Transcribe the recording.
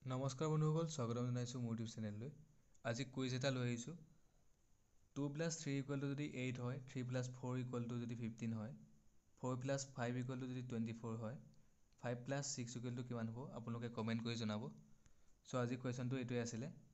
নমস্কাৰ বন্ধুসকল, স্বাগতম জনাইছোঁ মোৰ ইউটিউব চেনেললৈ। আজি কুইজ এটা লৈ আহিছোঁ। 2 + 3 = যদি 8 হয়, 3 + 4 = যদি 15 হয়, 4 + 5 = যদি 24 হয়, 5 + 6 = কিমান হ'ব আপোনালোকে কমেণ্ট কৰি জনাব। চ' আজি কুৱেশ্যনটো এইটোৱে আছিলে।